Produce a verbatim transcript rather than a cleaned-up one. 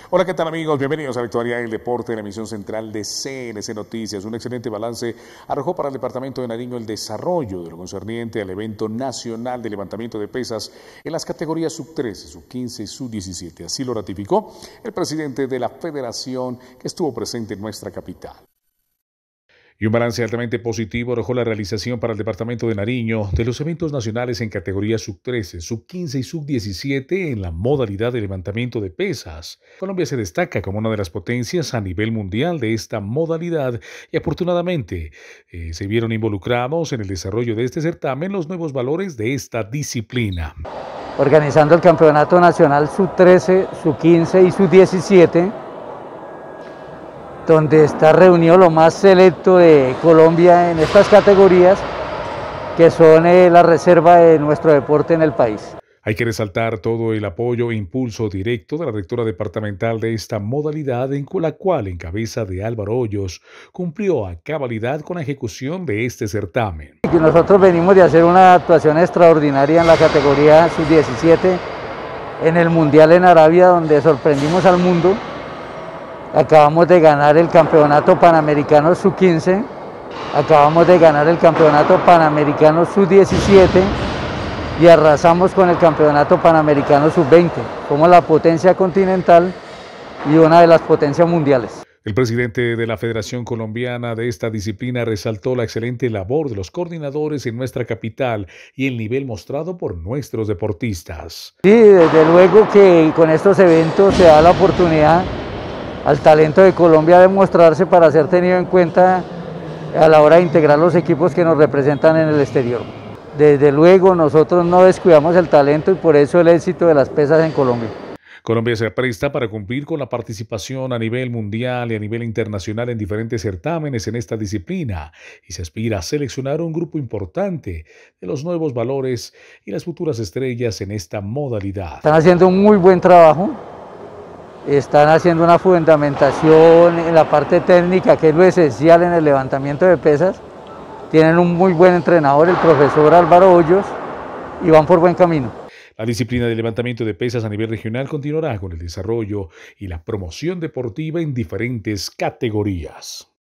Hola, ¿qué tal amigos? Bienvenidos a la actualidad del deporte en la emisión central de C N C Noticias. Un excelente balance arrojó para el departamento de Nariño el desarrollo de lo concerniente al evento nacional de levantamiento de pesas en las categorías sub trece, sub quince y sub diecisiete. Así lo ratificó el presidente de la federación que estuvo presente en nuestra capital. Y un balance altamente positivo arrojó la realización para el departamento de Nariño de los eventos nacionales en categorías sub trece, sub quince y sub diecisiete en la modalidad de levantamiento de pesas. Colombia se destaca como una de las potencias a nivel mundial de esta modalidad y afortunadamente eh, se vieron involucrados en el desarrollo de este certamen los nuevos valores de esta disciplina. Organizando el campeonato nacional sub trece, sub quince y sub diecisiete, donde está reunido lo más selecto de Colombia en estas categorías, que son eh, la reserva de nuestro deporte en el país. Hay que resaltar todo el apoyo e impulso directo de la rectora departamental de esta modalidad, en la cual, en cabeza de Álvaro Hoyos, cumplió a cabalidad con la ejecución de este certamen. Nosotros venimos de hacer una actuación extraordinaria en la categoría sub diecisiete en el Mundial en Arabia, donde sorprendimos al mundo. Acabamos de ganar el campeonato panamericano sub quince, acabamos de ganar el campeonato panamericano sub diecisiete y arrasamos con el campeonato panamericano sub veinte. Somos la potencia continental y una de las potencias mundiales. El presidente de la Federación Colombiana de esta disciplina resaltó la excelente labor de los coordinadores en nuestra capital y el nivel mostrado por nuestros deportistas. Sí, desde luego que con estos eventos se da la oportunidad al talento de Colombia de mostrarse para ser tenido en cuenta a la hora de integrar los equipos que nos representan en el exterior. Desde luego nosotros no descuidamos el talento y por eso el éxito de las pesas en Colombia. Colombia se presta para cumplir con la participación a nivel mundial y a nivel internacional en diferentes certámenes en esta disciplina y se aspira a seleccionar un grupo importante de los nuevos valores y las futuras estrellas en esta modalidad. Están haciendo un muy buen trabajo. Están haciendo una fundamentación en la parte técnica, que es lo esencial en el levantamiento de pesas. Tienen un muy buen entrenador, el profesor Álvaro Hoyos, y van por buen camino. La disciplina de levantamiento de pesas a nivel regional continuará con el desarrollo y la promoción deportiva en diferentes categorías.